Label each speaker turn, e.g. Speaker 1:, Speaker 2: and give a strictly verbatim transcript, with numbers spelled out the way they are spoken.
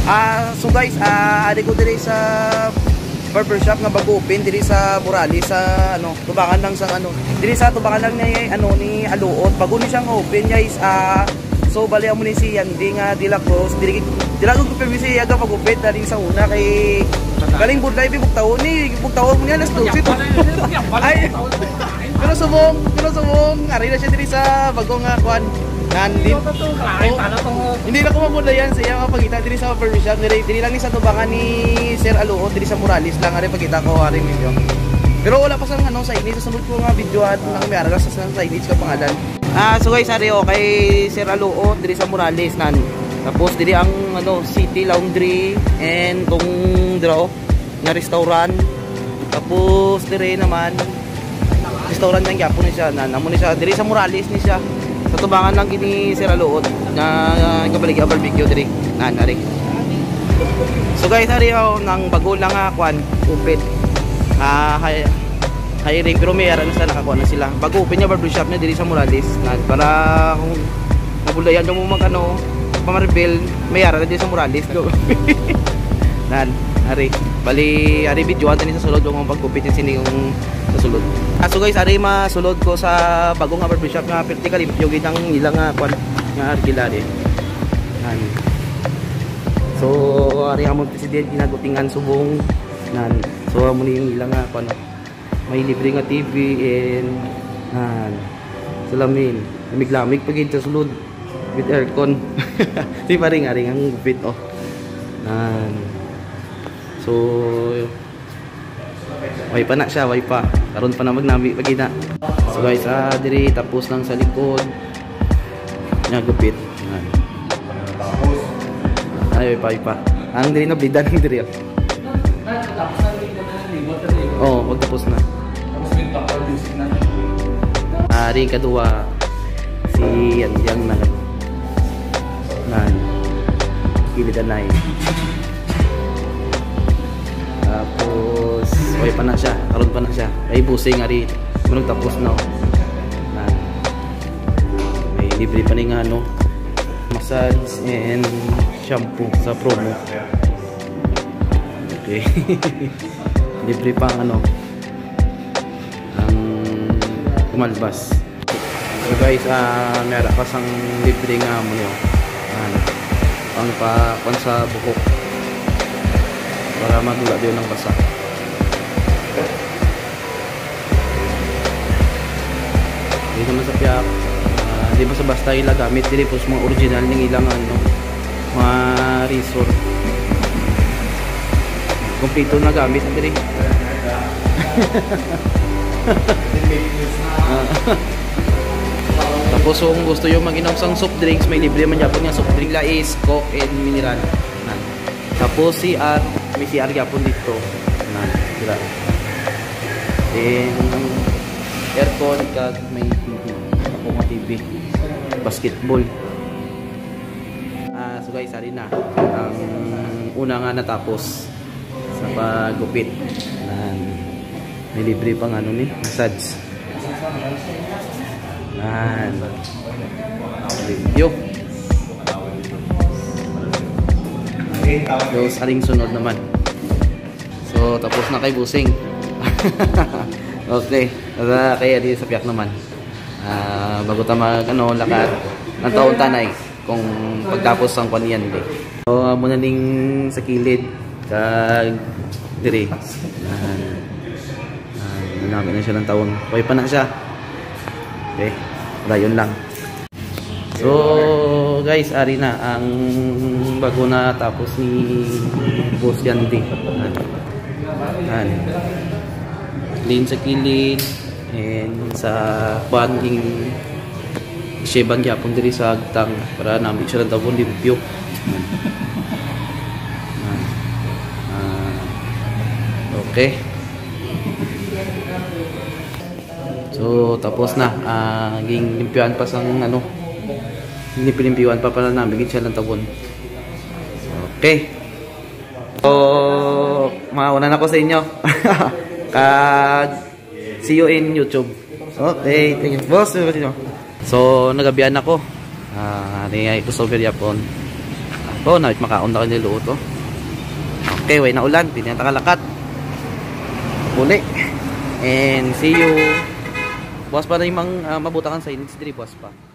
Speaker 1: Ah, so guys, ah, ari ko diri sa barbershop nga bago open diri sa Morales sa ano, tubangan lang sa ano. Diri sa tubangan lang ni ano ni Aluot. Bago ni siyang open guys. Ah, so bali mo ni si Yandi nga Dila Cruz. Diri dila ko permisi aga pag-open dali sa una kay galing budlay bi bugtaon ni bugtaon mo niya las dosi to. Ay. Pero subong, pero subong, ari na siya diri sa bagong nga kwan. Nandin. Oh, hindi na ko mapunda yan sa iya pagkita diri sa barbershop diri diri lang ni sa tubangan ni Sir Aluot diri sa Morales lang ari pagkita ko ari video. Pero wala pa sang ano sa init sa sunod ko nga video at nang may ara sa sa init ka pangalan. Ah so guys ari okay Sir Aluot diri sa Morales nan. Tapos diri ang ano City Laundry and tong draw nga restaurant. Tapos diri naman restaurant ng Japon ni siya nan. Amo ni siya diri sa Morales ni siya. Sa tubangan lang kini Sir Aluot na uh, kabaligi barbecue diri nan ari. So guys ari oh, nang bago lang nga kwan open ah hay hiring pero may ara na sila nakakuha na sila bago open niya barbershop niya diri sa Morales nan para kung nabulayan mo mag ano pamarbil may ara na diri sa Morales nan ari bali ari video ani sa sulod yung pag-open din sini yung sa sulod. Ah, so guys, ari masulod ko sa bagong nga barbershop nga vertical limpyo gid ang ilang nga kwan nga arkilade. Nan. So, ari amon president ginagutingan subong nan. So, amo ni yung ilang nga kwan may libre nga T V and nan. Salamin, lamig-lamig pagid sa sulod with aircon. Di pa ring ari ang gupit oh. Nan. So, way pa na siya, way pa. Karon pa na magnami pagina. So guys, ah, diri tapos lang sa likod. Nya gupit. Yan. Ay, way pa, way pa. Ang diri na blidan ng diri. Oh, wag tapos na. Ari kadua si yan yang na. Nan. Kilidanay. Tapos way pa na siya, karon pa na siya. Ay busing ari, manong tapos na. Na. May libre pa ni nga ano, massage and shampoo sa promo. Okay. Libre pang ano ang kumalbas. So guys, uh, may ara pa sang libre nga mo niyo. Ano, ang pa pan sa buhok. Para magula din ng basa. Hindi naman sa piyak. Uh, hindi ba sa basta ila gamit. Dili po mga original ng ilang ano, mga resort. Kompleto na gamit. Dili. Tapos kung gusto yung mag-inom sang soft drinks, may libre man yapon nga soft drink la is Coke and mineral. Tapos si at may C R yapon dito na sila then aircon kag may T V ako nga T V basketball. Ah, so guys, ari na ang una nga natapos sa paggupit na may libre pang ano ni massage nan video. So, saring sunod naman. So, tapos na kay busing. Okay. Kaya kaya di sa piyak naman. Uh, bago ta mag ano, lakad ng taon tanay kung pagtapos ang kaniyan di. So, muna ning sa kilid kag diri. Yan. Uh, namin na siya ng taon. Way pa na siya. Okay. Dayon lang. So guys, ari na ang bago na tapos ni Boss Yandi. Yan. Clean sa kilid and sa banding sheban yapon diri sa agtang para namin siya ng tawon limpyo. Okay. So tapos na uh, ging limpyuan pa sang ano hindi pinimpiwan pa pala namin siya ng tabon. Okay. So mauna na ko sa inyo. Kag see you in YouTube. Okay, thank you boss. So nagabihan ako. Ah, uh, ni ay customer yapon. Oh, nawit makaon na kayo niluot, oh. Okay, way na ulan. Hindi na takalakat. Uli. And see you. Buwas pa na yung mga uh, mabutakan sa init. Diri, buwas pa.